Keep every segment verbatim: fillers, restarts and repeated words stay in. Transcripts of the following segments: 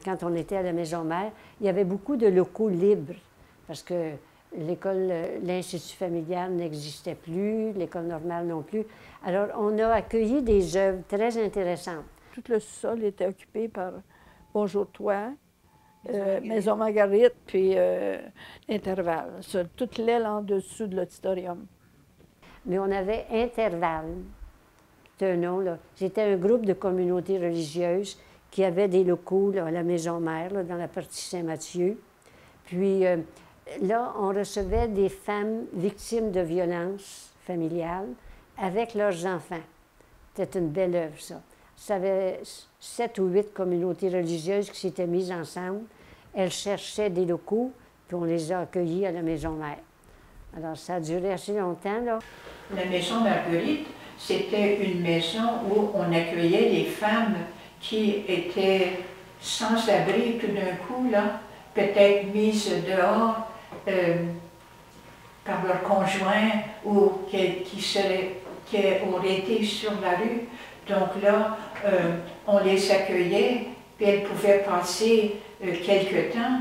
quand on était à la Maison Mère, il y avait beaucoup de locaux libres, parce que l'école, l'Institut familial n'existait plus, l'école normale non plus. Alors, on a accueilli des œuvres très intéressantes. Tout le sol était occupé par Bonjour Toi, euh, Maison Marguerite, puis euh, Intervalle, sur toute l'aile en dessous de l'auditorium. Mais on avait Intervalle, c'est un nom, là. C'était un groupe de communautés religieuses qui avait des locaux là, à la Maison Mère, là, dans la partie Saint-Mathieu. Puis euh, là, on recevait des femmes victimes de violences familiales avec leurs enfants. C'était une belle œuvre, ça. Ça avait sept ou huit communautés religieuses qui s'étaient mises ensemble. Elles cherchaient des locaux, puis on les a accueillis à la Maison Mère. Alors, ça a duré assez longtemps, là. La Maison Marguerite, c'était une maison où on accueillait les femmes qui étaient sans abri tout d'un coup, là, peut-être mises dehors euh, par leur conjoint ou qui, qui, seraient, qui auraient été sur la rue. Donc là, euh, on les accueillait, puis elles pouvaient passer euh, quelque temps,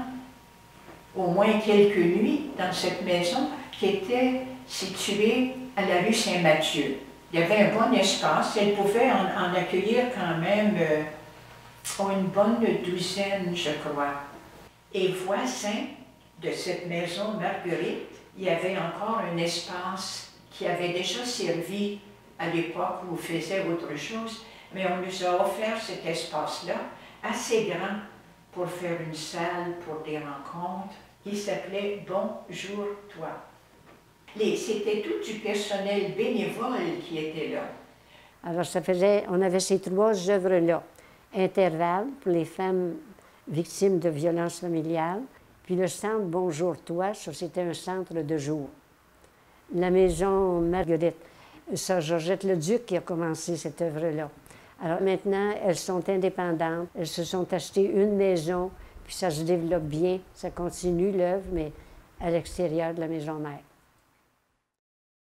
au moins quelques nuits, dans cette maison qui était située à la rue Saint-Mathieu. Il y avait un bon espace, elles pouvaient en, en accueillir quand même euh, une bonne douzaine, je crois. Et voisin de cette maison Marguerite, il y avait encore un espace qui avait déjà servi à l'époque où on faisait autre chose, mais on nous a offert cet espace-là, assez grand pour faire une salle pour des rencontres. Il s'appelait Bonjour Toi. C'était tout du personnel bénévole qui était là. Alors, ça faisait, on avait ces trois œuvres-là. Intervalle pour les femmes victimes de violences familiales, puis le centre Bonjour Toi, ça c'était un centre de jour. La Maison Marguerite, Sœur Georgette Leduc qui a commencé cette œuvre-là. Alors maintenant, elles sont indépendantes, elles se sont achetées une maison, puis ça se développe bien, ça continue l'œuvre, mais à l'extérieur de la Maison Mère.